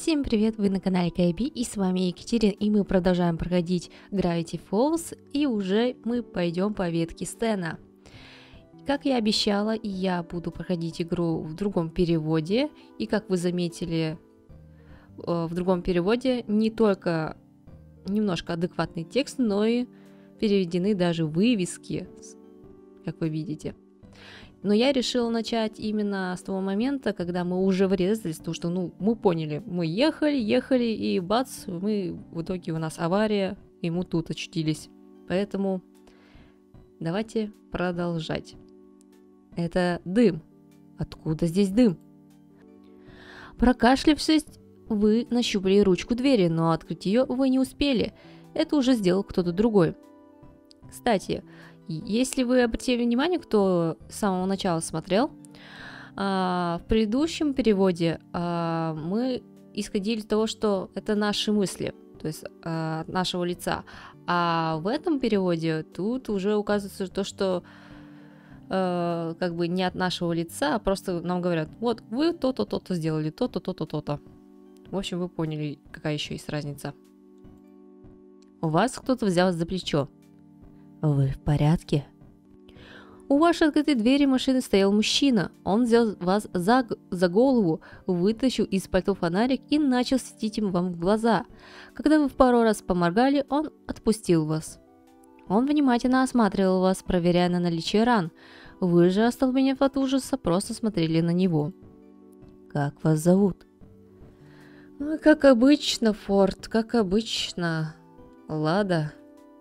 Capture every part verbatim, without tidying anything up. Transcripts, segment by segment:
Всем привет, вы на канале Кайби, и с вами Екатерина, и мы продолжаем проходить Gravity Falls, и уже мы пойдем по ветке Стэна. Как я обещала, я буду проходить игру в другом переводе, и как вы заметили, в другом переводе не только немножко адекватный текст, но и переведены даже вывески, как вы видите. Но я решила начать именно с того момента, когда мы уже врезались, потому что, ну, мы поняли, мы ехали, ехали, и бац, мы, в итоге у нас авария, и мы тут очутились. Поэтому давайте продолжать. Это дым. Откуда здесь дым? Прокашлявшись, вы нащупали ручку двери, но открыть ее вы не успели. Это уже сделал кто-то другой. Кстати, если вы обратили внимание, кто с самого начала смотрел, в предыдущем переводе мы исходили из того, что это наши мысли, то есть от нашего лица. А в этом переводе тут уже указывается то, что как бы не от нашего лица, а просто нам говорят: вот вы то-то, то-то сделали, то-то, то-то, то-то. В общем, вы поняли, какая еще есть разница. У вас кто-то взял за плечо. Вы в порядке? У вашей открытой двери машины стоял мужчина. Он взял вас за, за голову, вытащил из пальто фонарик и начал светить им вам в глаза. Когда вы в пару раз поморгали, он отпустил вас. Он внимательно осматривал вас, проверяя на наличие ран. Вы же, остолбенев от ужаса, просто смотрели на него. Как вас зовут? Ну, как обычно, Форд, как обычно. Лада.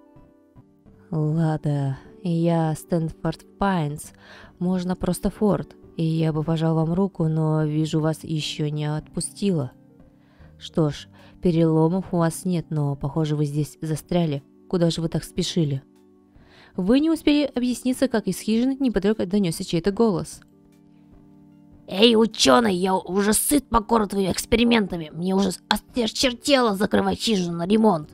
Лада, я Стэнфорд Пайнс, можно просто Форд, и я бы пожал вам руку, но вижу, вас еще не отпустила. Что ж, переломов у вас нет, но, похоже, вы здесь застряли. Куда же вы так спешили? Вы не успели объясниться, как из хижины неподалеку донесся чей-то голос. Эй, ученый, я уже сыт по городу твоими экспериментами, мне уже осточертело закрывать хижину на ремонт.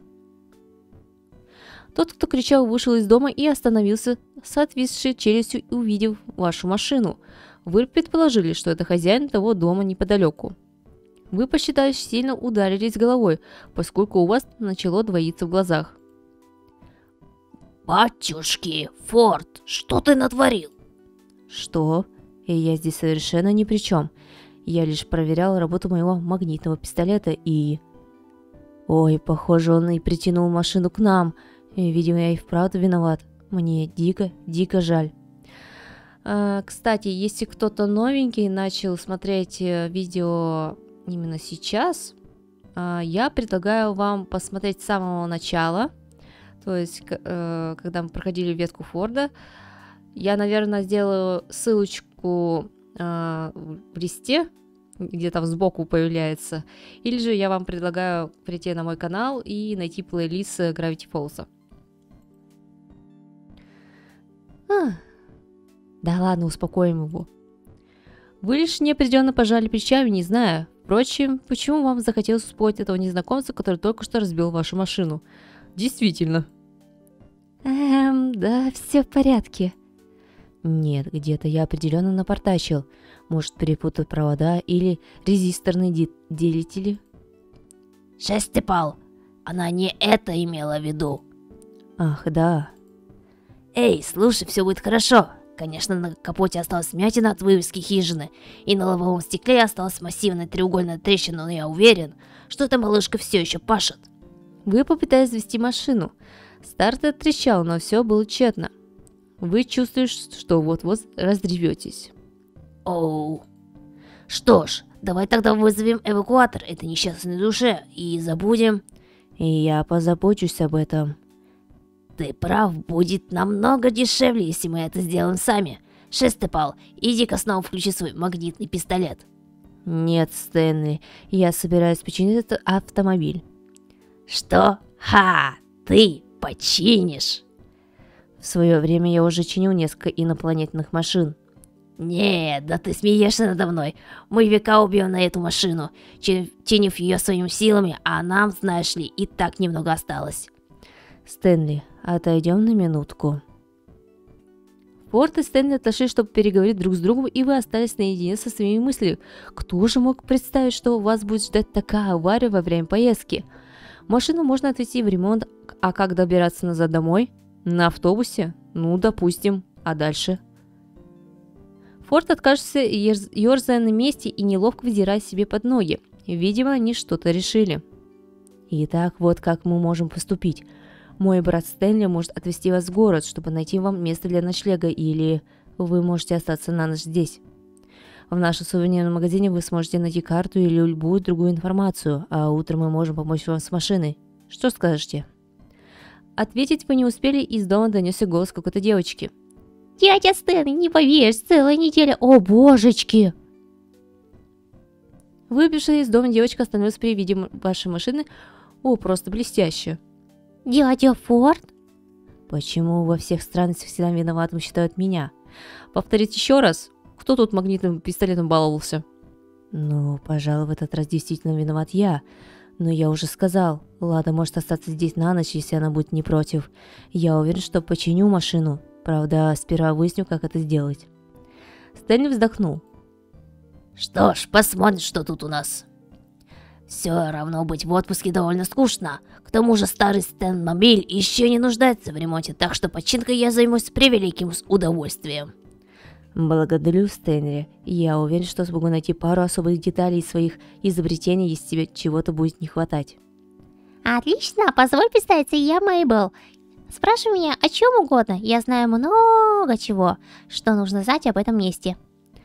Тот, кто кричал, вышел из дома и остановился с отвисшей челюстью, увидев вашу машину. Вы предположили, что это хозяин того дома неподалеку. Вы посчитали, сильно ударились головой, поскольку у вас начало двоиться в глазах. Батюшки, Форд, что ты натворил? Что? И я здесь совершенно ни при чем. Я лишь проверял работу моего магнитного пистолета и... Ой, похоже, он и притянул машину к нам. И, видимо, я и вправду виноват. Мне дико, дико жаль. А, кстати, если кто-то новенький начал смотреть видео именно сейчас, а, я предлагаю вам посмотреть с самого начала. То есть, э, когда мы проходили ветку Форда. Я, наверное, сделаю ссылочку э, в листе, где там сбоку появляется. Или же я вам предлагаю прийти на мой канал и найти плейлист Gravity Falls. А, да ладно, успокоим его. Вы лишь неопределенно пожали плечами, не зная. Впрочем, почему вам захотелось успокоить этого незнакомца, который только что разбил вашу машину? Действительно. Эм, да, все в порядке. Нет, где-то я определенно напортачил. Может, перепутать провода или резисторные де- делители? Шестипал, она не это имела в виду. Ах, да. Эй, слушай, все будет хорошо. Конечно, на капоте осталась вмятина от вывески хижины, и на лобовом стекле осталась массивная треугольная трещина, но я уверен, что эта малышка все еще пашет. Вы попытались завести машину. Стартер трещал, но все было тщетно. Вы чувствуете, что вот-вот разреветесь. Оу. Что ж, давай тогда вызовем эвакуатор этой несчастной душе и забудем. И я позабочусь об этом. Ты прав, будет намного дешевле, если мы это сделаем сами. Шестипал, иди-ка снова включи свой магнитный пистолет. Нет, Стэнли, я собираюсь починить этот автомобиль. Что? Ха! Ты починишь? В свое время я уже чинил несколько инопланетных машин. Нет, да ты смеешься надо мной. Мы века убьем на эту машину, чинив ее своими силами, а нам, знаешь ли, и так немного осталось. Стэнли, отойдем на минутку. Форд и Стэнли отошли, чтобы переговорить друг с другом, и вы остались наедине со своими мыслями. Кто же мог представить, что вас будет ждать такая авария во время поездки? Машину можно отвезти в ремонт, а как добираться назад домой? На автобусе? Ну, допустим. А дальше? Форд откажется, ерзая на месте и неловко выдирая себе под ноги. Видимо, они что-то решили. Итак, вот как мы можем поступить. Мой брат Стэнли может отвезти вас в город, чтобы найти вам место для ночлега, или вы можете остаться на ночь здесь. В нашем сувенирном магазине вы сможете найти карту или любую другую информацию, а утром мы можем помочь вам с машиной. Что скажете? Ответить вы не успели, и из дома донесся голос какой-то девочки. Дядя Стэн, не поверишь, целая неделя. О, божечки! Выбежавшая из дома девочка остановилась при виде вашей машины. О, просто блестяще. Дядя Форд? Почему во всех странах всегда виноватым считают меня? Повторить еще раз? Кто тут магнитным пистолетом баловался? Ну, пожалуй, в этот раз действительно виноват я. Но я уже сказал, Лада может остаться здесь на ночь, если она будет не против. Я уверен, что починю машину. Правда, сперва выясню, как это сделать. Стэнли вздохнул. Что ж, посмотрим, что тут у нас. Все равно быть в отпуске довольно скучно. К тому же старый Стэн-мобиль еще не нуждается в ремонте, так что починкой я займусь с превеликим удовольствием. Благодарю, Стэнли. Я уверен, что смогу найти пару особых деталей из своих изобретений, если тебе чего-то будет не хватать. Отлично, позволь представиться, я Мейбл. Спрашивай меня о чем угодно, я знаю много чего, что нужно знать об этом месте.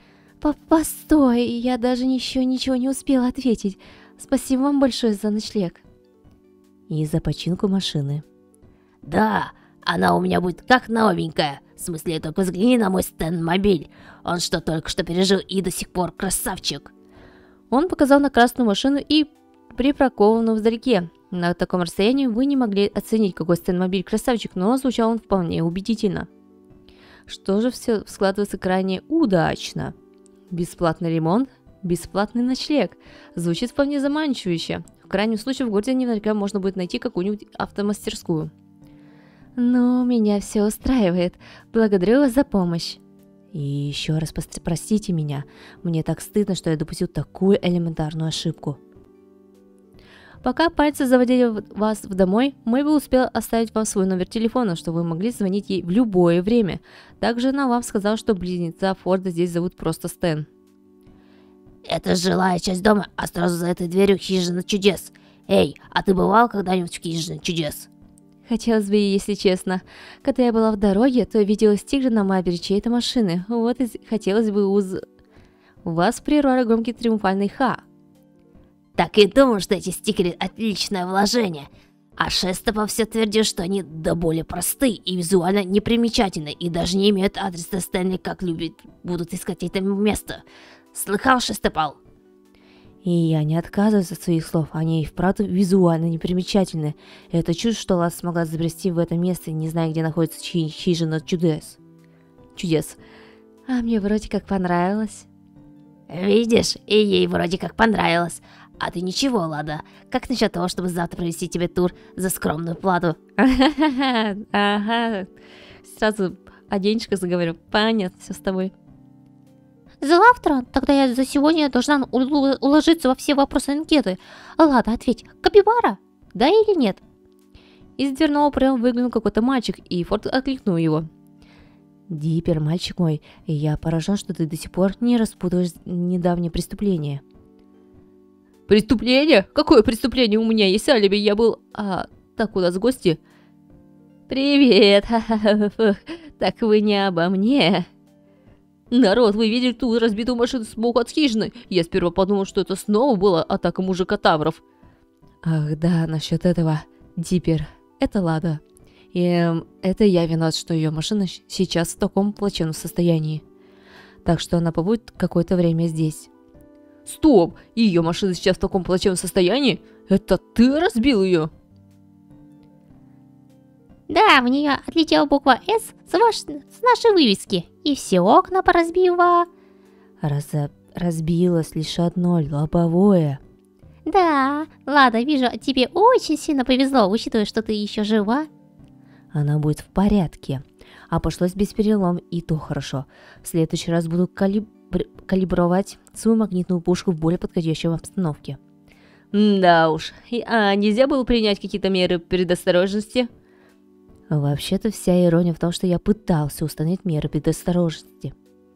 Постой, я даже еще ничего не успела ответить. Спасибо вам большое за ночлег. И за починку машины. Да, она у меня будет как новенькая. В смысле, только взгляни на мой Стэн-мобиль. Он что, только что пережил и до сих пор красавчик. Он показал на красную машину и припаркованную вдалеке. На таком расстоянии вы не могли оценить, какой Стэн-мобиль красавчик, но звучал он вполне убедительно. Что же, все складывается крайне удачно. Бесплатный ремонт, бесплатный ночлег. Звучит вполне заманчивающе. В крайнем случае в городе наверняка можно будет найти какую-нибудь автомастерскую. Ну, меня все устраивает. Благодарю вас за помощь. И еще раз простите меня. Мне так стыдно, что я допустил такую элементарную ошибку. Пока пальцы заводили вас в домой, Мэйбл успела оставить вам свой номер телефона, чтобы вы могли звонить ей в любое время. Также она вам сказала, что близнеца Форда здесь зовут просто Стэн. Это жилая часть дома, а сразу за этой дверью хижина чудес. Эй, а ты бывал когда-нибудь в хижине чудес? Хотелось бы, если честно. Когда я была в дороге, то видела стикеры на мапе чьей-то машины. Вот и хотелось бы уз... Вас прервали громкий триумфальный ха. Так и думал, что эти стикеры отличное вложение. А Шестопов все твердил, что они до боли просты и визуально непримечательны, и даже не имеют адреса Стэнли, как любят будут искать это место. Слыхал, Шестопал? И я не отказываюсь от своих слов, они и вправду визуально непримечательны. Это чудо, что Лада смогла забрести в это место, не зная, где находится хижина чудес. Чудес. А мне вроде как понравилось. Видишь, и ей вроде как понравилось. А ты ничего, Лада. Как насчет того, чтобы завтра провести тебе тур за скромную плату? Ага. Сразу о денежках заговорю. Понятно, все с тобой. Завтра? Тогда я за сегодня должна уложиться во все вопросы анкеты. Лада, ответь, капибара? Да или нет? Из дверного проема выглянул какой-то мальчик, и Форд окликнул его. Диппер, мальчик мой, я поражен, что ты до сих пор не распутываешь недавнее преступление. Преступление? Какое преступление? У меня есть алиби, я был... А, так, у нас гости? Привет, так вы не обо мне. Народ, вы видели ту разбитую машину сбоку от хижины? Я сперва подумал, что это снова была атака мужика-тавров. Ах да, насчет этого. Диппер, это Лада. И эм, это я виноват, что ее машина сейчас в таком плачевном состоянии. Так что она побудет какое-то время здесь. Стоп! Ее машина сейчас в таком плачевном состоянии? Это ты разбил ее? Да, в нее отлетела буква «С» с, ваш... с нашей вывески. И все окна поразбила. Раз... Разбилось лишь одно, лобовое. Да, Лада, вижу, тебе очень сильно повезло, учитывая, что ты еще жива. Она будет в порядке. Обошлось без перелом, и то хорошо. В следующий раз буду калибр... калибровать свою магнитную пушку в более подходящей обстановке. Да уж, а нельзя было принять какие-то меры предосторожности? Вообще-то вся ирония в том, что я пытался установить меры предосторожности.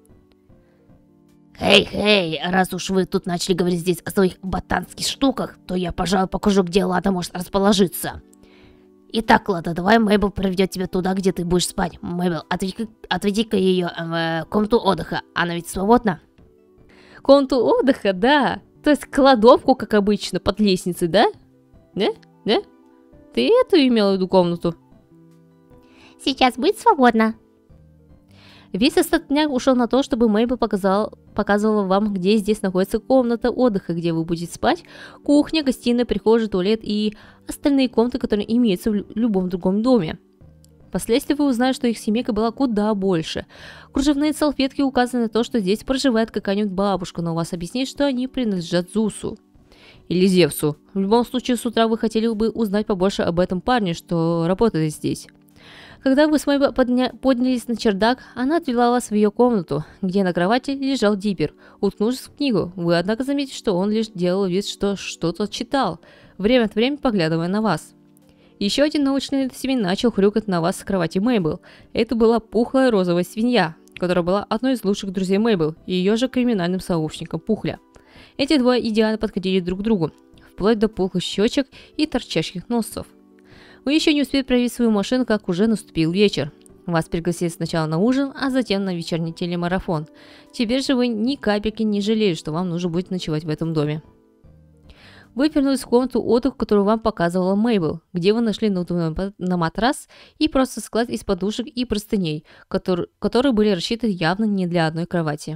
Эй-эй, раз уж вы тут начали говорить здесь о своих ботанских штуках, то я, пожалуй, покажу, где Лада может расположиться. Итак, Лада, давай Мейбл проведет тебя туда, где ты будешь спать. Мейбл, отведи-ка отведи ее в комнату отдыха, она ведь свободна? Комнату отдыха, да. То есть кладовку, как обычно, под лестницей, да? Да? Да? Ты эту имела в виду комнату? Сейчас будет свободно. Весь остаток дня ушел на то, чтобы Мейбл показал, показывала вам, где здесь находится комната отдыха, где вы будете спать, кухня, гостиная, прихожая, туалет и остальные комнаты, которые имеются в любом другом доме. Впоследствии вы узнаете, что их семейка была куда больше. Кружевные салфетки указаны на то, что здесь проживает какая-нибудь бабушка, но у вас объяснит, что они принадлежат Зусу. Или Зевсу. В любом случае, с утра вы хотели бы узнать побольше об этом парне, что работает здесь. Когда вы с Мейбл подня... поднялись на чердак, она отвела вас в ее комнату, где на кровати лежал Диппер, уткнувшись в книгу. Вы, однако, заметили, что он лишь делал вид, что что-то читал, время от времени поглядывая на вас. Еще один научный семей начал хрюкать на вас с кровати Мейбл. Это была пухлая розовая свинья, которая была одной из лучших друзей Мейбл и ее же криминальным сообщником Пухля. Эти двое идеально подходили друг к другу, вплоть до пухлых щечек и торчащих носов. Вы еще не успели проявить свою машину, как уже наступил вечер. Вас пригласили сначала на ужин, а затем на вечерний телемарафон. Теперь же вы ни капельки не жалеете, что вам нужно будет ночевать в этом доме. Вы вернулись в комнату отдыха, которую вам показывала Мейбл, где вы нашли надувной на матрас и просто склад из подушек и простыней, которые, которые были рассчитаны явно не для одной кровати.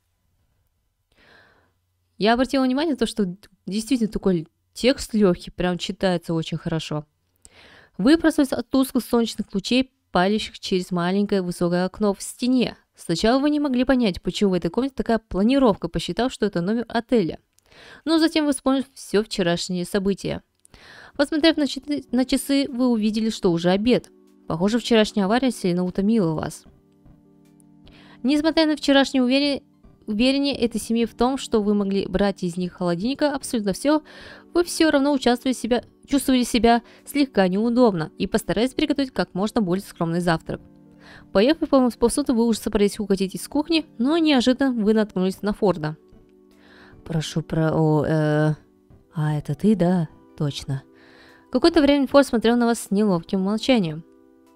Я обратила внимание на то, что действительно такой текст легкий, прям читается очень хорошо. Вы проснулись от тусклых солнечных лучей, палящих через маленькое высокое окно в стене. Сначала вы не могли понять, почему в этой комнате такая планировка, посчитав, что это номер отеля. Но затем вы вспомнили все вчерашние события. Посмотрев на, часы, на часы, вы увидели, что уже обед. Похоже, вчерашняя авария сильно утомила вас. Несмотря на вчерашнее уверение, уверение этой семьи в том, что вы могли брать из них холодильника абсолютно все, вы все равно участвовали себя, чувствовали себя слегка неудобно и постарались приготовить как можно более скромный завтрак. Поехав по посуду, вы уже собрались укатить из кухни, но неожиданно вы наткнулись на Форда. Прошу про... О, э... А, это ты, да? Точно. Какое-то время Форд смотрел на вас с неловким молчанием.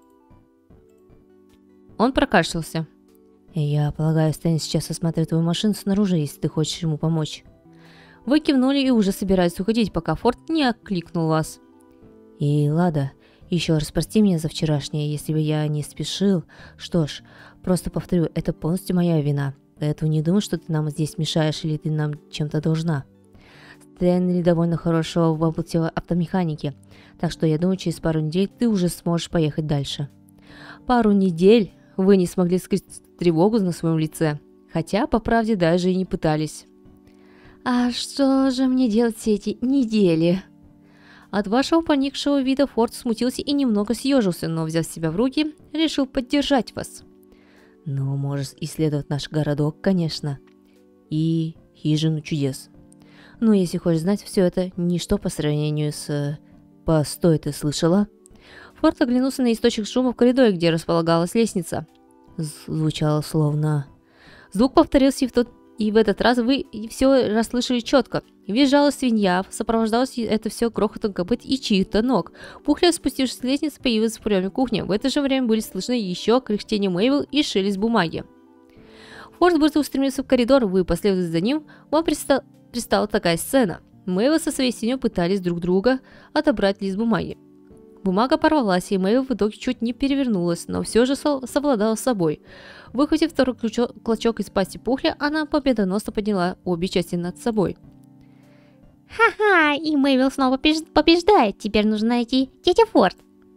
Он прокашлялся. Я полагаю, Стэн сейчас осмотрит твою машину снаружи, если ты хочешь ему помочь. Вы кивнули и уже собирались уходить, пока Форд не окликнул вас. И Лада, еще раз прости меня за вчерашнее, если бы я не спешил. Что ж, просто повторю, это полностью моя вина. Поэтому не думай, что ты нам здесь мешаешь или ты нам чем-то должна. Стэнли довольно хорошо в области автомеханики, так что я думаю, через пару недель ты уже сможешь поехать дальше. Пару недель вы не смогли скрыть тревогу на своем лице, хотя, по правде, даже и не пытались. А что же мне делать все эти недели? От вашего поникшего вида Форд смутился и немного съежился, но, взяв себя в руки, решил поддержать вас. Ну, можешь исследовать наш городок, конечно, и хижину чудес. Ну, если хочешь знать, все это ничто по сравнению с... Постой, ты слышала? Форд оглянулся на источник шума в коридоре, где располагалась лестница. Звучало словно... Звук повторился и в, тот... и в этот раз вы все расслышали четко. Визжала свинья, сопровождалось это все грохотом копыт и чьих-то ног. Пухля, спустившись с лестницы, появилась в приемной кухне. В это же время были слышны еще кряхтение Мейбл и шелест бумаги. Форд быстро устремился в коридор, вы последовали за ним. Вам предста... предстала такая сцена. Мейбл со своей семьей пытались друг друга отобрать лист бумаги. Бумага порвалась, и Мейбл в итоге чуть не перевернулась, но все же совладала с собой. Выхватив второй ключо... клочок из пасти Пухля, она победоносно подняла обе части над собой. Ха-ха, и Мейбл снова побеждает. Теперь нужно найти тетя Форд.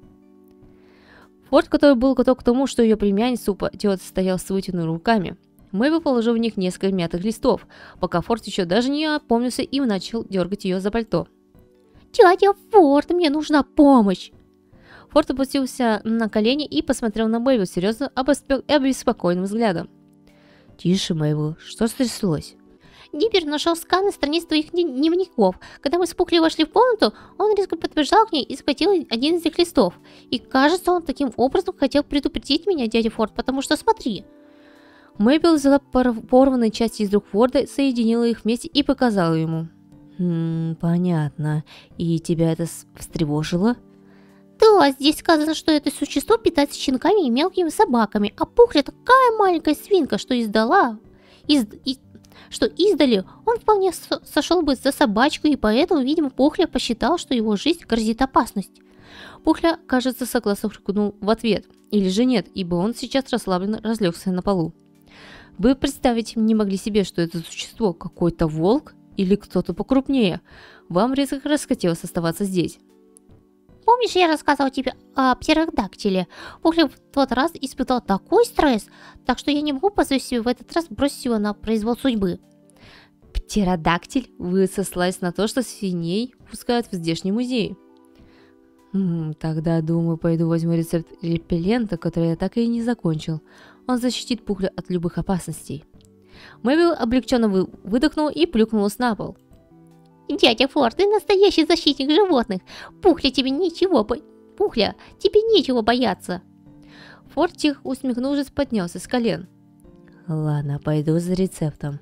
Форд, который был готов к тому, что ее племянница упадет, стоял с вытянутыми руками. Мейбл положил в них несколько мятых листов, пока Форд еще даже не опомнился и начал дергать ее за пальто. Тетя Форд, мне нужна помощь. Форд опустился на колени и посмотрел на Мэйбл серьезно и обеспокоенным взглядом. «Тише, Мэйбл, что стряслось?» Диппер нашел сканы страниц твоих дневников. Когда мы с Пухли вошли в комнату, он резко подбежал к ней и схватил один из этих листов. И кажется, он таким образом хотел предупредить меня, дядя Форд, потому что смотри. Мэйбл взяла порванные части из рук Форда, соединила их вместе и показала ему. «Хм, понятно. И тебя это встревожило?» Да, здесь сказано, что это существо питается щенками и мелкими собаками, а Пухля такая маленькая свинка, что издала... Из... И... что издали он вполне со сошел бы за собачку, и поэтому, видимо, Пухля посчитал, что его жизнь грозит опасность. Пухля, кажется, согласно хрюкнул в ответ, или же нет, ибо он сейчас расслабленно разлегся на полу. Вы представить не могли себе, что это существо какой-то волк или кто-то покрупнее. Вам резко расхотелось оставаться здесь. Помнишь, я рассказывала тебе о птеродактиле? Пухля в тот раз испытал такой стресс, так что я не могу позволить себе в этот раз бросить его на произвол судьбы. Птеродактиль? Вы сослались на то, что свиней пускают в здешний музей. М-м, тогда, думаю, пойду возьму рецепт репеллента, который я так и не закончил. Он защитит Пухля от любых опасностей. Мэйбл облегченно вы выдохнул и плюхнулась на пол. Дядя Форд, ты настоящий защитник животных. Пухля, тебе ничего бо... Пухля, тебе нечего бояться. Форд, тихо усмехнувшись, поднялся с колен. Ладно, пойду за рецептом.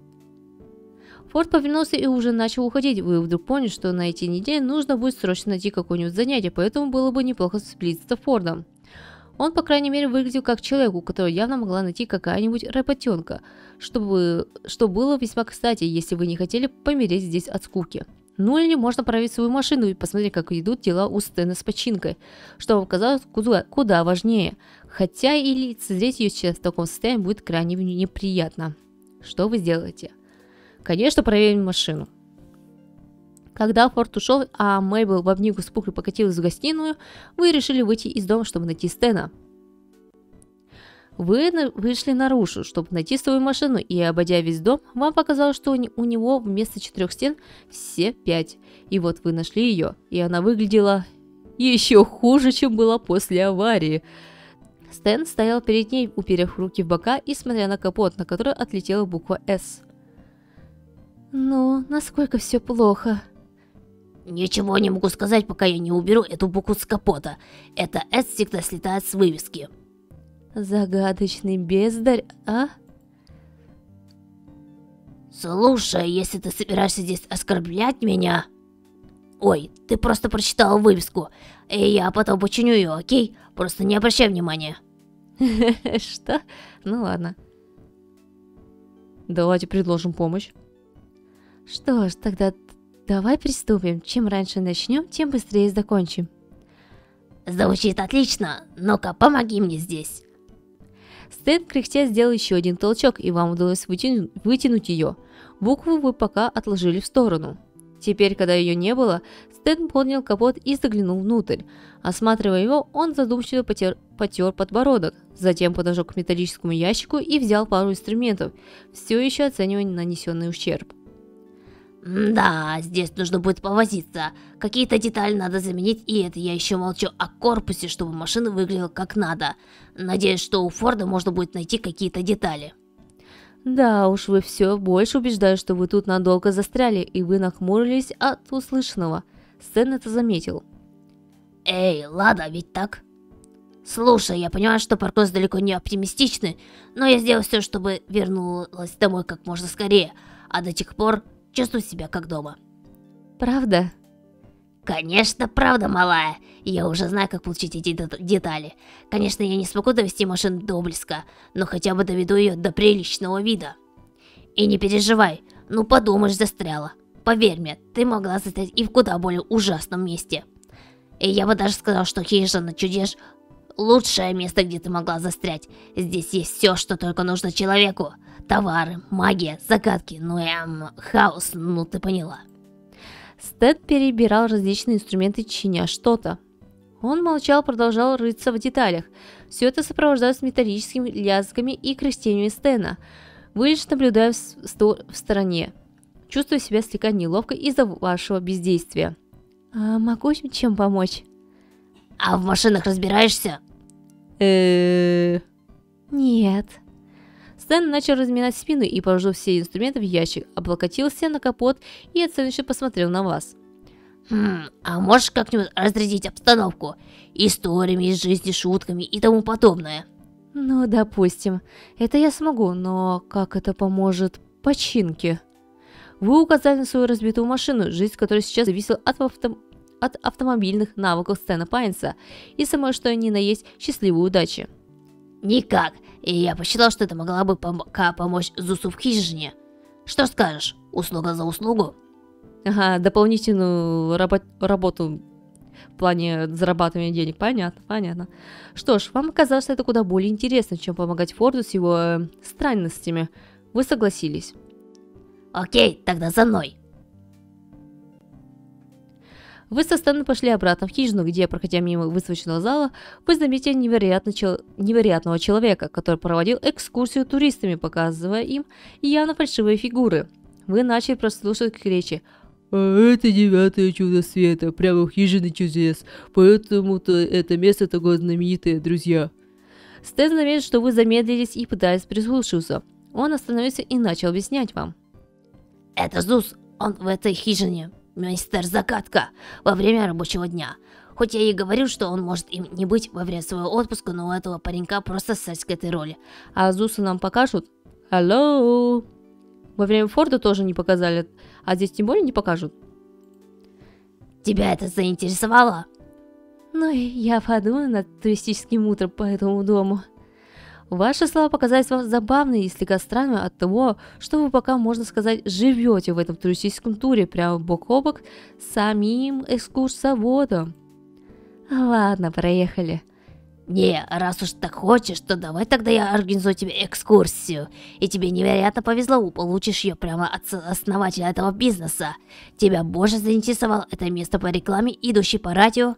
Форд повернулся и уже начал уходить. Вы вдруг поняли, что на эти недели нужно будет срочно найти какое-нибудь занятие, поэтому было бы неплохо сплиться с Фордом. Он, по крайней мере, выглядел как человек, у которого явно могла найти какая-нибудь работенка, чтобы, что было весьма кстати, если вы не хотели помереть здесь от скуки. Ну или можно проверить свою машину и посмотреть, как идут дела у Стэна с починкой, что оказалось куда, куда важнее, хотя и лицезреть ее сейчас в таком состоянии будет крайне неприятно. Что вы сделаете? Конечно, проверим машину. Когда Форд ушел, а Мэйбл в обнимку с Пухлей покатилась в гостиную, вы решили выйти из дома, чтобы найти Стэна. Вы на вышли наружу, чтобы найти свою машину, и, обойдя весь дом, вам показалось, что у него вместо четырех стен все пять. И вот вы нашли ее, и она выглядела еще хуже, чем была после аварии. Стэн стоял перед ней, уперев руки в бока и смотря на капот, на который отлетела буква «С». «Ну, насколько все плохо?» Ничего не могу сказать, пока я не уберу эту букву с капота. Это «С» всегда слетает с вывески. Загадочный бездарь, а? Слушай, если ты собираешься здесь оскорблять меня... Ой, ты просто прочитала вывеску, и я потом починю ее, окей? Просто не обращай внимания. Что? Ну ладно. Давайте предложим помощь. Что ж, тогда... Давай приступим. Чем раньше начнем, тем быстрее закончим. Звучит отлично. Ну-ка, помоги мне здесь. Стэн кряхтя сделал еще один толчок, и вам удалось вытянуть, вытянуть ее. Букву вы пока отложили в сторону. Теперь, когда ее не было, Стэн поднял капот и заглянул внутрь. Осматривая его, он задумчиво потер, потер подбородок. Затем подошел к металлическому ящику и взял пару инструментов, все еще оценивая нанесенный ущерб. Да, здесь нужно будет повозиться. Какие-то детали надо заменить, и это я еще молчу о корпусе, чтобы машина выглядела как надо. Надеюсь, что у Форда можно будет найти какие-то детали. Да уж, вы все больше убеждаю, что вы тут надолго застряли, и вы нахмурились от услышанного. Стэн это заметил. Эй, ладно, ведь так? Слушай, я понимаю, что прогноз далеко не оптимистичный, но я сделал все, чтобы вернулась домой как можно скорее, а до тех пор... Чувствую себя как дома. Правда? Конечно, правда, малая. Я уже знаю, как получить эти детали. Конечно, я не смогу довести машину до близко, но хотя бы доведу ее до приличного вида. И не переживай, ну подумаешь, застряла. Поверь мне, ты могла застрять и в куда более ужасном месте. И я бы даже сказал, что хижина чудес лучшее место, где ты могла застрять. Здесь есть все, что только нужно человеку. Товары, магия, загадки, ну эм, хаос, ну ты поняла. Стэн перебирал различные инструменты, чиня что-то. Он молчал, продолжал рыться в деталях. Все это сопровождалось металлическими лязгами и кряхтениями Стэна. Вы лишь наблюдая в, сто... в стороне, чувствуя себя слегка неловко из-за вашего бездействия. А могу чем помочь? А в машинах разбираешься? Э, Нет. Стэн начал разминать спину и положил все инструменты в ящик, облокотился на капот и оценивающе посмотрел на вас. Хм, а можешь как-нибудь разрядить обстановку? Историями из жизни, шутками и тому подобное. Ну, допустим, это я смогу, но как это поможет починке? Вы указали на свою разбитую машину, жизнь которой сейчас зависела от, авто... от автомобильных навыков Стэна Пайнса и самой что ни на есть счастливой удачи. Никак. И я посчитал, что это могла бы пом помочь Зусу в хижине. Что скажешь? Услуга за услугу? Ага, дополнительную рабо работу в плане зарабатывания денег. Понятно, понятно. Что ж, вам казалось, что это куда более интересно, чем помогать Форду с его э, странностями. Вы согласились. Окей, тогда за мной. Вы со Стэном пошли обратно в хижину, где, проходя мимо выставочного зала, вы заметили невероятно чел... невероятного человека, который проводил экскурсию туристами, показывая им явно фальшивые фигуры. Вы начали прослушивать к речи. «А это девятое чудо света, прямо в хижине чудес, поэтому-то это место такое знаменитое, друзья». Стэн заметил, что вы замедлились и пытались прислушаться. Он остановился и начал объяснять вам. Это Зус, он в этой хижине. Мистер Закатка, во время рабочего дня. Хоть я и говорил, что он может им не быть во время своего отпуска, но у этого паренька просто секс к этой роли. А Зусу нам покажут? Алло. Во время Форда тоже не показали, а здесь тем более не покажут. Тебя это заинтересовало? Ну и я подумала над туристическим утром по этому дому. Ваши слова показались вам забавными и слегка странными от того, что вы пока, можно сказать, живете в этом туристическом туре прямо бок о бок с самим экскурсоводом. Ладно, проехали. Не, раз уж так хочешь, то давай тогда я организую тебе экскурсию. И тебе невероятно повезло, получишь ее прямо от основателя этого бизнеса. Тебя больше заинтересовало это место по рекламе, идущей по радио?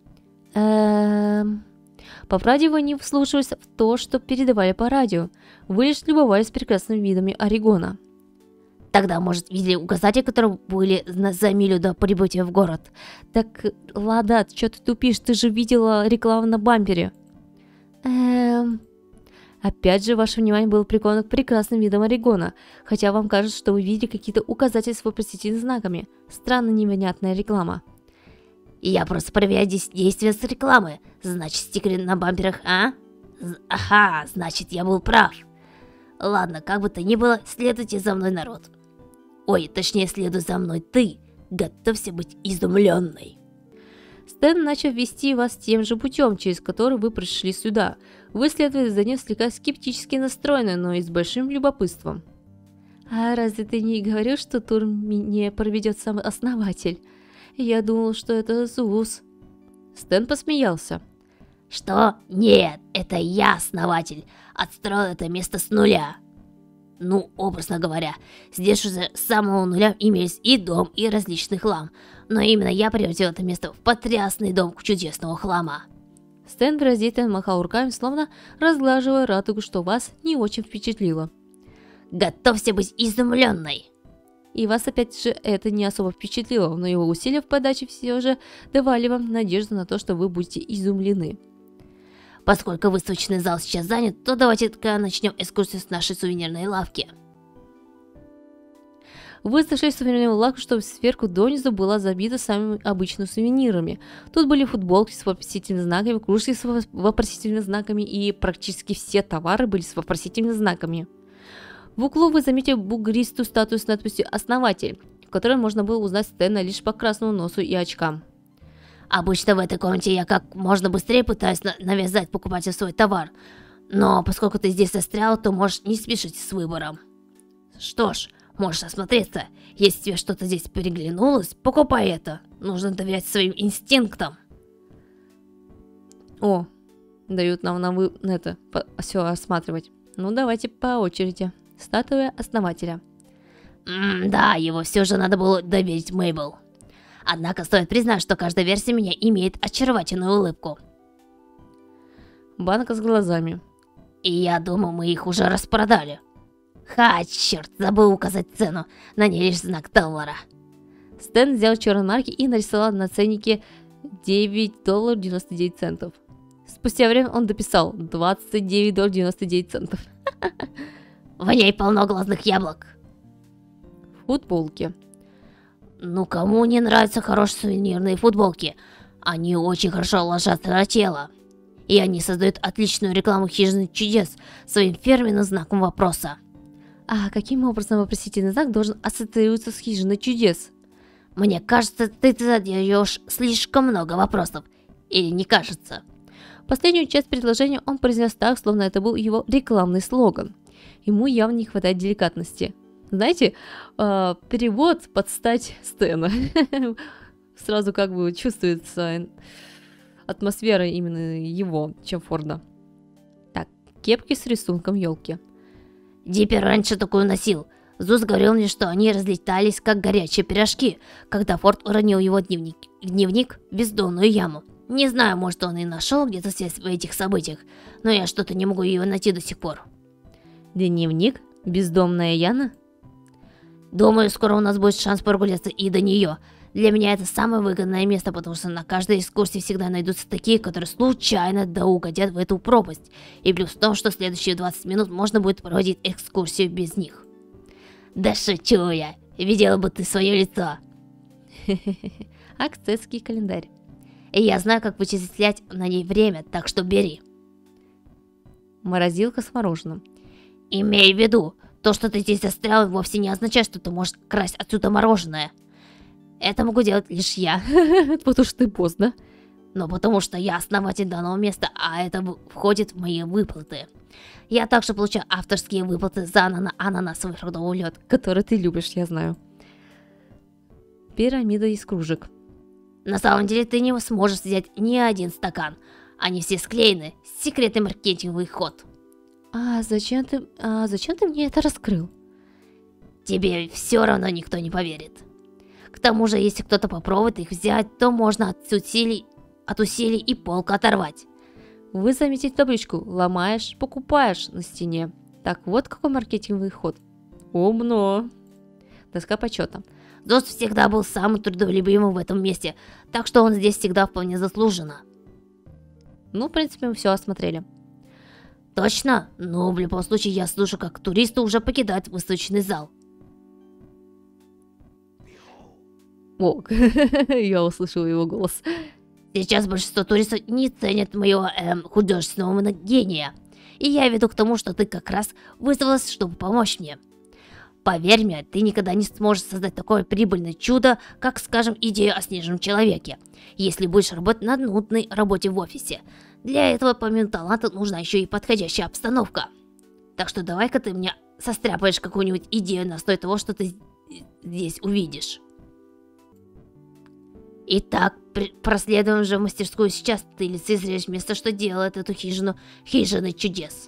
Эм... По правде вы не вслушивались в то, что передавали по радио. Вы лишь любовались прекрасными видами Орегона. Тогда, может, видели указатели, которые были на, за милю до прибытия в город? Так, Лада, что ты тупишь? Ты же видела рекламу на бампере. Эм... Опять же, ваше внимание было приковано к прекрасным видам Орегона, хотя вам кажется, что вы видели какие-то указатели с вопросительными знаками. Странно невнятная реклама. И я просто проверяю действия с рекламы. Значит, стикеры на бамперах, а? Ага, значит, я был прав. Ладно, как бы то ни было, следуйте за мной, народ. Ой, точнее, следуй за мной ты. Готовься быть изумленной. Стэн начал вести вас тем же путем, через который вы пришли сюда. Вы следовали за ним слегка скептически настроены, но и с большим любопытством. А разве ты не говорил, что тур не проведет сам основатель? Я думал, что это Зус. Стэн посмеялся. Что? Нет, это я основатель. Отстроил это место с нуля. Ну, образно говоря, здесь уже с самого нуля имелись и дом, и различный хлам. Но именно я превратил это место в потрясный дом чудесного хлама. Стэн выразительно махал руками, словно разглаживая радугу, что вас не очень впечатлило. Готовься быть изумленной. И вас опять же это не особо впечатлило, но его усилия в подаче все же давали вам надежду на то, что вы будете изумлены. Поскольку выставочный зал сейчас занят, то давайте-ка начнем экскурсию с нашей сувенирной лавки. Вы зашли в сувенирную лавку, чтобы сверху донизу была забита самыми обычными сувенирами. Тут были футболки с вопросительными знаками, кружки с вопросительными знаками, и практически все товары были с вопросительными знаками. В углу вы заметили бугристую статую с надписью «Основатель», в которой можно было узнать Стэна лишь по красному носу и очкам. Обычно в этой комнате я как можно быстрее пытаюсь на навязать покупателю свой товар. Но поскольку ты здесь застрял, то можешь не спешить с выбором. Что ж, можешь осмотреться. Если тебе что-то здесь переглянулось, покупай это. Нужно доверять своим инстинктам. О, дают нам на вы... это, все осматривать. Ну, давайте по очереди. Статуя основателя. М да, его все же надо было доверить Мейбл. Однако стоит признать, что каждая версия меня имеет очаровательную улыбку. Банка с глазами. И я думаю, мы их уже распродали. Ха, черт, забыл указать цену. На ней лишь знак доллара. Стэн взял черные марки и нарисовал на ценнике девять долларов девяносто девять центов. Спустя время он дописал двадцать девять долларов девяносто девять центов. В ней полно глазных яблок. Футболки. Ну кому не нравятся хорошие сувенирные футболки? Они очень хорошо ложатся на тело. И они создают отличную рекламу хижины чудес своим фирменным знаком вопроса. А каким образом вопросительный знак должен ассоциироваться с хижиной чудес? Мне кажется, ты задаешь слишком много вопросов. Или не кажется? Последнюю часть предложения он произнес так, словно это был его рекламный слоган. Ему явно не хватает деликатности. Знаете, э, перевод под стать Стэна. Сразу как бы чувствуется атмосфера именно его, чем Форда. Так, кепки с рисунком елки. Диппер раньше такую носил. Зус говорил мне, что они разлетались, как горячие пирожки, когда Форд уронил его дневник, дневник в бездонную яму. Не знаю, может, он и нашел где-то связь в этих событиях, но я что-то не могу ее найти до сих пор. Дневник? Бездомная Яна? Думаю, скоро у нас будет шанс прогуляться и до нее. Для меня это самое выгодное место, потому что на каждой экскурсии всегда найдутся такие, которые случайно да угодят в эту пропасть. И плюс в том, что следующие двадцать минут можно будет проводить экскурсию без них. Да шучу я. Видела бы ты свое лицо. Акцетский календарь. И я знаю, как вычислять на ней время, так что бери. Морозилка с мороженым. Имей в виду, то, что ты здесь застрял, вовсе не означает, что ты можешь красть отсюда мороженое. Это могу делать лишь я. Потому что ты поздно. Но потому что я основатель данного места, а это входит в мои выплаты. Я также получаю авторские выплаты за анана ананасовый фруктовый лед, который ты любишь, я знаю. Пирамида из кружек. На самом деле ты не сможешь взять ни один стакан. Они все склеены. Секретный маркетинговый ход. А зачем ты, а зачем ты мне это раскрыл? Тебе все равно никто не поверит. К тому же, если кто-то попробует их взять, то можно от усилий, от усилий и полку оторвать. Вы заметили табличку «Ломаешь, покупаешь» на стене. Так вот какой маркетинговый ход. Умно. Доска почета. Зус всегда был самым трудолюбивым в этом месте, так что он здесь всегда вполне заслуженно. Ну, в принципе, мы все осмотрели. Точно? Но в любом случае я слышу, как туристы уже покидают выставочный зал. О, я услышала его голос. Сейчас большинство туристов не ценят моего эм, художественного гения. И я веду к тому, что ты как раз вызвалась, чтобы помочь мне. Поверь мне, ты никогда не сможешь создать такое прибыльное чудо, как, скажем, идею о снежном человеке, если будешь работать над нудной работе в офисе. Для этого, помимо таланта, нужна еще и подходящая обстановка. Так что давай-ка ты мне состряпаешь какую-нибудь идею на основе того, что ты здесь увидишь. Итак, проследуем же в мастерскую сейчас, ты лицезреешь место, что делает эту хижину хижиной чудес.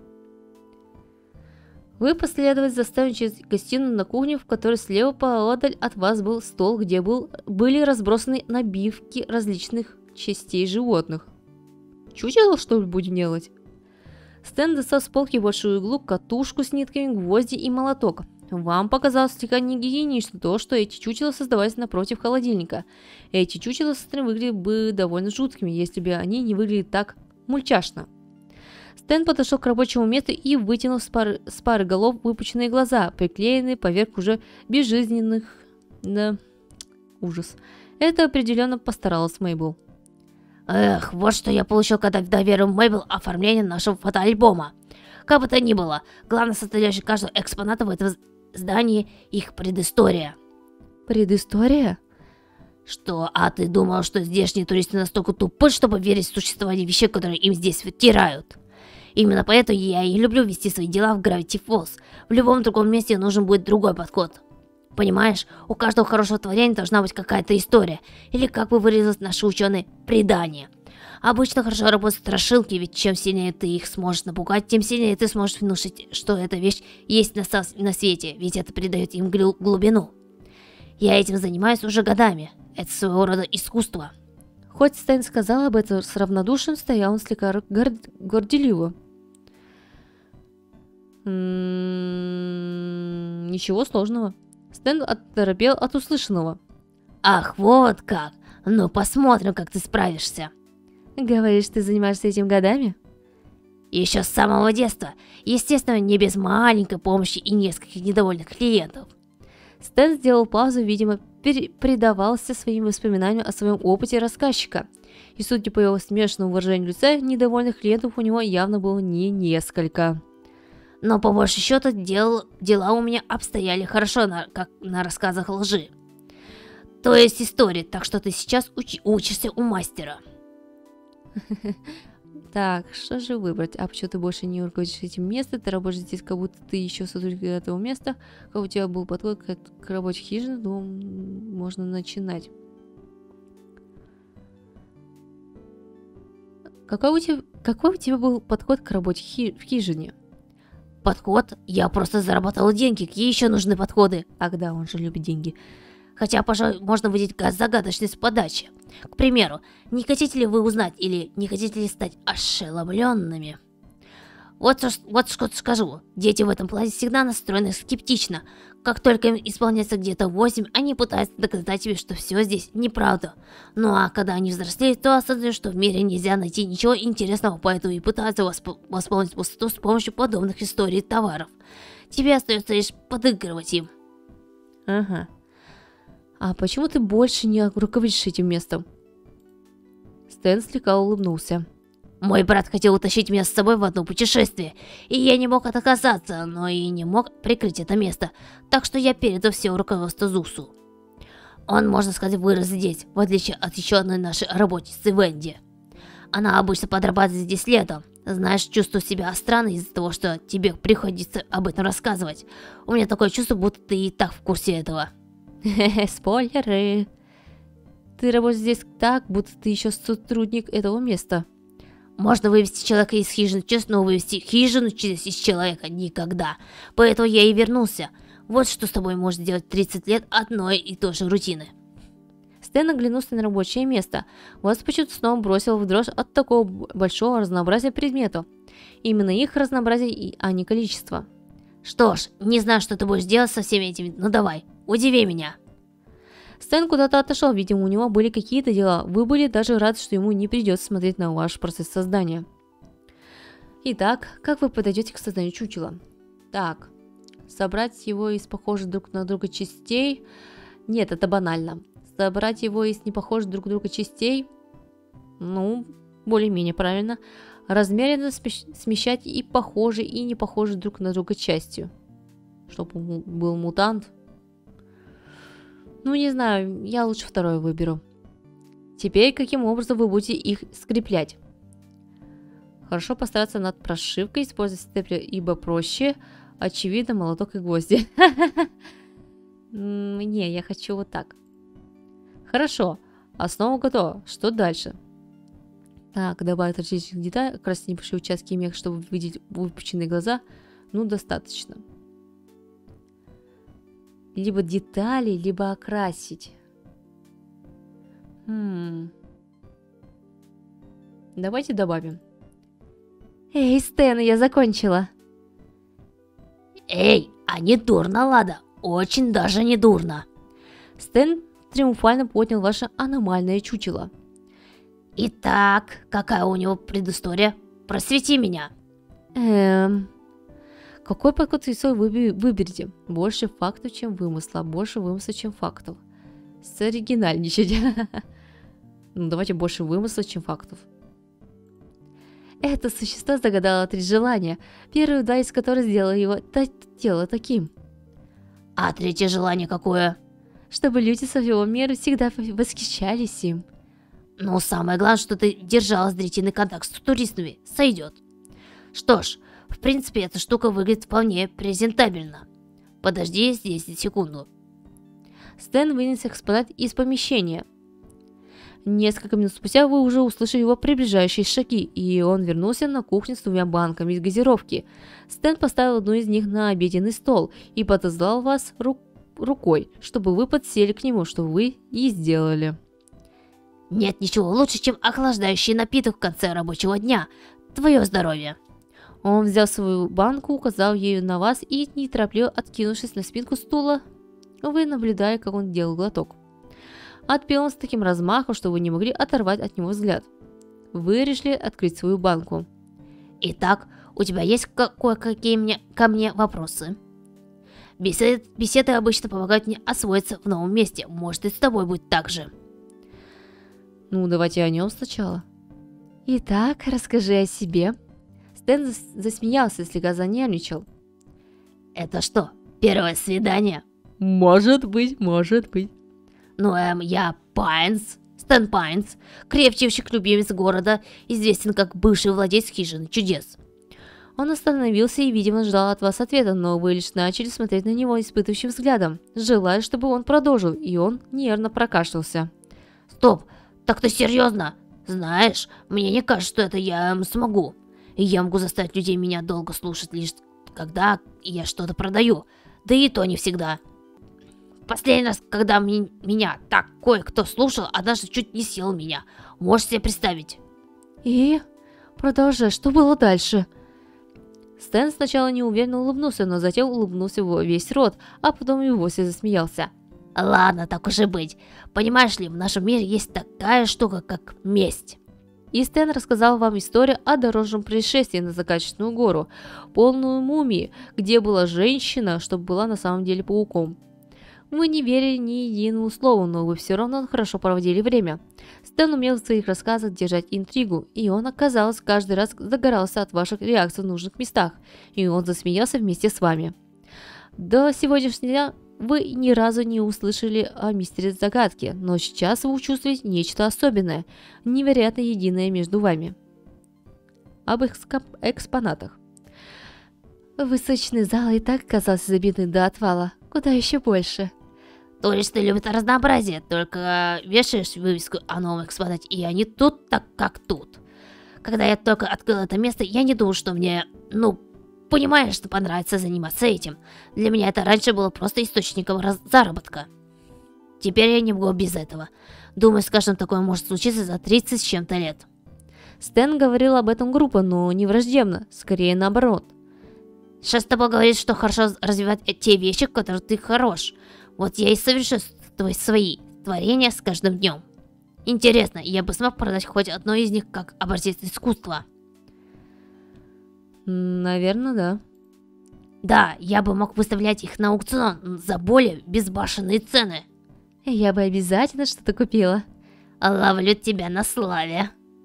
Вы последовали за Стэном через гостиную на кухню, в которой слева поодаль от вас был стол, где был, были разбросаны набивки различных частей животных. Чучело, что ли, будем делать? Стэн достал с полки большую иглу, катушку с нитками, гвозди и молоток. Вам показалось слегка негигиенично то, что эти чучела создавались напротив холодильника. Эти чучела со стороны выглядели бы довольно жуткими, если бы они не выглядели так мультяшно. Стэн подошел к рабочему месту и вытянул с пары, с пары голов выпученные глаза, приклеенные поверх уже безжизненных... Да, ужас. Это определенно постаралась Мейбл. Эх, вот что я получил, когда доверил Мейбл оформление нашего фотоальбома. Как бы то ни было, главная составляющая каждого экспоната в этом здании их предыстория. Предыстория? Что, а ты думал, что здешние туристы настолько тупы, чтобы верить в существование вещей, которые им здесь втирают? Именно поэтому я и люблю вести свои дела в Gravity Falls. В любом другом месте нужен будет другой подход. Понимаешь, у каждого хорошего творения должна быть какая-то история, или, как бы выразились наши ученые, предание. Обычно хорошо работают страшилки, ведь чем сильнее ты их сможешь напугать, тем сильнее ты сможешь внушить, что эта вещь есть на, на свете, ведь это придает им глубину. Я этим занимаюсь уже годами, это своего рода искусство. Хоть Стэн сказал об этом с равнодушием, стоял он слегка гор... горделиво. М-м-м, ничего сложного. Стэн оторопел от услышанного. Ах, вот как. Ну, посмотрим, как ты справишься. Говоришь, ты занимаешься этим годами? Еще с самого детства. Естественно, не без маленькой помощи и нескольких недовольных клиентов. Стэн сделал паузу, видимо, предавался своим воспоминаниям о своем опыте рассказчика. И судя по его смешанному выражению лица, недовольных клиентов у него явно было не несколько. Но по большому счету дел, дела у меня обстояли хорошо, на, как на рассказах лжи. То есть истории, так что ты сейчас уч, учишься у мастера. Так, что же выбрать? А почему ты больше не руководишь этим местом? Ты работаешь здесь, как будто ты еще сотрудник этого места. Как у тебя был подход к, к рабочей хижине, думаю, можно начинать. Какой у тебя, какой у тебя был подход к работе хи, в хижине? Подход? Я просто заработал деньги, какие еще нужны подходы? Ах да, он же любит деньги. Хотя, пожалуй, можно выделить загадочность подачи. К примеру, не хотите ли вы узнать или не хотите ли стать ошеломленными? Вот, вот что скажу. Дети в этом плане всегда настроены скептично. Как только им исполняется где-то восемь, они пытаются доказать тебе, что все здесь неправда. Ну а когда они взрослеют, то осознают, что в мире нельзя найти ничего интересного, поэтому и пытаются восп восполнить пустоту с помощью подобных историй и товаров. Тебе остается лишь подыгрывать им. Ага. А почему ты больше не руководишь этим местом? Стэн слегка улыбнулся. Мой брат хотел утащить меня с собой в одно путешествие, и я не мог отказаться, но и не мог прикрыть это место, так что я передал все руководство Зусу. Он, можно сказать, вырос здесь, в отличие от еще одной нашей работницы Венди. Она обычно подрабатывает здесь летом. Знаешь, чувствую себя странно из-за того, что тебе приходится об этом рассказывать. У меня такое чувство, будто ты и так в курсе этого. Хе-хе, спойлеры. Ты работаешь здесь так, будто ты еще сотрудник этого места. Можно вывести человека из хижины честно, но вывести хижину через из человека никогда. Поэтому я и вернулся. Вот что с тобой может сделать тридцать лет одной и той же рутины. Стэн оглянулся на рабочее место. Вас почему-то снова бросил в дрожь от такого большого разнообразия предметов. Именно их разнообразие, а не количество. Что ж, не знаю, что ты будешь делать со всеми этими, но давай, удиви меня. Стэн куда-то отошел, видимо, у него были какие-то дела. Вы были даже рады, что ему не придется смотреть на ваш процесс создания. Итак, как вы подойдете к созданию чучела? Так, собрать его из похожих друг на друга частей? Нет, это банально. Собрать его из непохожих друг на друга частей? Ну, более-менее правильно. Размеренно смещать и похожие, и не похожие друг на друга частью. Чтобы был мутант. Ну, не знаю, я лучше второе выберу. Теперь, каким образом вы будете их скреплять? Хорошо постараться над прошивкой, использовать степлер, ибо проще. Очевидно, молоток и гвозди. Не, я хочу вот так. Хорошо, основа готова. Что дальше? Так, добавить различных деталей, красить небольшие участки меха, чтобы видеть выпученные глаза. Ну, достаточно. Либо детали, либо окрасить. Хм. Давайте добавим. Эй, Стэн, я закончила. Эй, а не дурно, Лада. Очень даже не дурно. Стэн триумфально поднял ваше аномальное чучело. Итак, какая у него предыстория? Просвети меня. Эм... Какой подход свой вы выберете? Больше фактов, чем вымысла. Больше вымысла, чем фактов. Соригинальничать. Ну, давайте больше вымысла, чем фактов. Это существо загадало три желания. Первые два из которых сделало его тело таким. А третье желание какое? Чтобы люди со всего мира всегда восхищались им. Ну, самое главное, что ты держала зрительный контакт с туристами. Сойдет. Что ж, в принципе, эта штука выглядит вполне презентабельно. Подожди здесь секунду. Стэн вынес экспонат из помещения. Несколько минут спустя вы уже услышали его приближающиеся шаги, и он вернулся на кухню с двумя банками из газировки. Стэн поставил одну из них на обеденный стол и подозвал вас ру рукой, чтобы вы подсели к нему, что вы и сделали. Нет ничего лучше, чем охлаждающий напиток в конце рабочего дня. Твое здоровье. Он взял свою банку, указал ею на вас и, неторопливо откинувшись на спинку стула, вы наблюдали, как он делал глоток. Отпел он с таким размахом, что вы не могли оторвать от него взгляд. Вы решили открыть свою банку. Итак, у тебя есть кое-какие мне, ко мне вопросы? Бесед, беседы обычно помогают мне освоиться в новом месте. Может, и с тобой будет так же. Ну, давайте о нем сначала. Итак, расскажи о себе. Стэн зас засмеялся, слегка занервничал. Это что, первое свидание? Может быть, может быть. Ну, эм, я Пайнс, Стэн Пайнс, крепчайший любимец города, известен как бывший владелец хижины чудес. Он остановился и, видимо, ждал от вас ответа, но вы лишь начали смотреть на него испытывающим взглядом, желая, чтобы он продолжил, и он нервно прокашлялся. Стоп, так ты серьезно? Знаешь, мне не кажется, что это я эм, смогу. Я могу заставить людей меня долго слушать, лишь когда я что-то продаю, да и то не всегда. Последний раз, когда ми меня так кое-кто слушал, однажды чуть не съел меня. Можешь себе представить? И? Продолжай, что было дальше? Стэн сначала неуверенно улыбнулся, но затем улыбнулся во весь рот, а потом и вовсе засмеялся. Ладно, так уж и быть. Понимаешь ли, в нашем мире есть такая штука, как месть. И Стэн рассказал вам историю о дорожном происшествии на Закаточную гору, полную мумии, где была женщина, что была на самом деле пауком. Вы не верили ни единому слову, но вы все равно хорошо проводили время. Стэн умел в своих рассказах держать интригу, и он, оказалось, каждый раз загорался от ваших реакций в нужных местах, и он засмеялся вместе с вами. До сегодняшнего дня вы ни разу не услышали о мистере Загадки, но сейчас вы чувствуете нечто особенное, невероятно единое между вами. Об эксп экспонатах. Высочный зал и так казался забитым до отвала, куда еще больше. Туристы любят разнообразие, только вешаешь вывеску о новом экспонате, и они тут так, как тут. Когда я только открыл это место, я не думал, что мне, ну, понимаешь, что понравится заниматься этим. Для меня это раньше было просто источником заработка. Теперь я не могу без этого. Думаю, с каждым такое может случиться за тридцать с чем-то лет. Стэн говорил об этом грубо, но не враждебно, скорее наоборот. Сейчас с тобой говорит, что хорошо развивать те вещи, в которых ты хорош. Вот я и совершенствую свои творения с каждым днем. Интересно, я бы смог продать хоть одно из них как образец искусства? Наверное, да. Да, я бы мог выставлять их на аукцион за более безбашенные цены. Я бы обязательно что-то купила. Ловлю тебя на славе.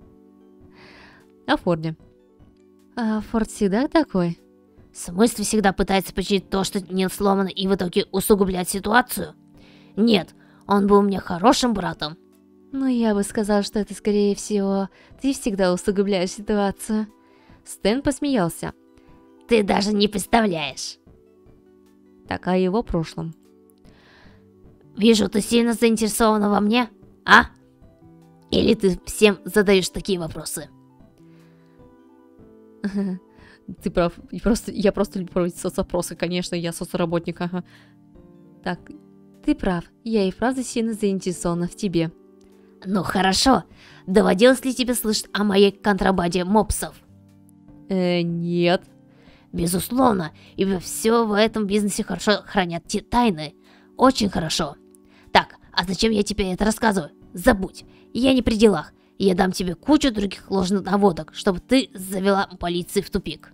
О Форде. А Форд всегда такой? В смысле всегда пытается починить то, что не сломано, и в итоге усугублять ситуацию? Нет, он был мне хорошим братом. Ну, я бы сказал, что это скорее всего, ты всегда усугубляешь ситуацию. Стэн посмеялся. Ты даже не представляешь. Так, о его прошлом. Вижу, ты сильно заинтересована во мне, а? Или ты всем задаешь такие вопросы? Ты прав. Я просто, я просто люблю проводить соцопросы, конечно, я соцработник, ага. Так, ты прав. Я и правда сильно заинтересована в тебе. Ну хорошо. Доводилось ли тебе слышать о моей контрабанде мопсов? Э, нет. Безусловно, ибо все в этом бизнесе хорошо хранят те тайны. Очень хорошо. Так, а зачем я тебе это рассказываю? Забудь, я не при делах. Я дам тебе кучу других ложных наводок, чтобы ты завела полицию в тупик.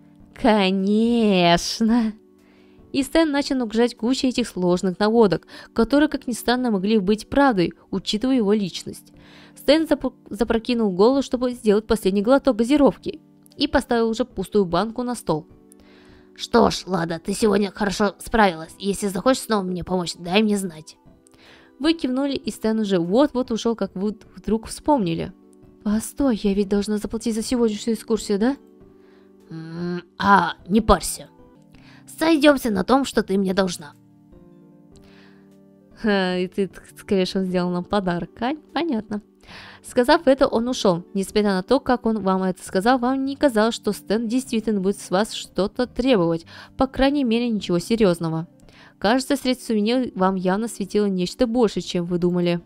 Конечно. И Стэн начал угрожать кучей этих сложных наводок, которые, как ни странно, могли быть правдой, учитывая его личность. Стэн зап запрокинул голову, чтобы сделать последний глоток газировки, и поставил уже пустую банку на стол. Что ж, Лада, ты сегодня хорошо справилась. Если захочешь снова мне помочь, дай мне знать. Вы кивнули, и Стэн уже вот-вот ушел, как вы вдруг вспомнили. Постой, я ведь должна заплатить за сегодняшнюю экскурсию, да? М-м, а, не парься. Сойдемся на том, что ты мне должна. Ха, и ты, скорее всего, сделал нам подарок, а? Понятно. Сказав это, он ушел. Несмотря на то, как он вам это сказал, вам не казалось, что Стэн действительно будет с вас что-то требовать, по крайней мере, ничего серьезного. Кажется, среди сувениров вам явно светило нечто больше, чем вы думали.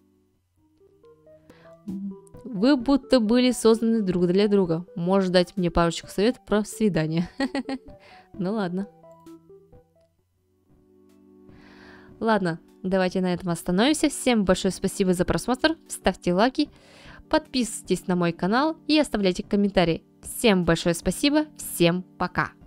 Вы будто были созданы друг для друга. Можешь дать мне парочку советов про свидание. Ну ладно. Ладно, давайте на этом остановимся. Всем большое спасибо за просмотр, ставьте лайки, подписывайтесь на мой канал и оставляйте комментарии. Всем большое спасибо, всем пока!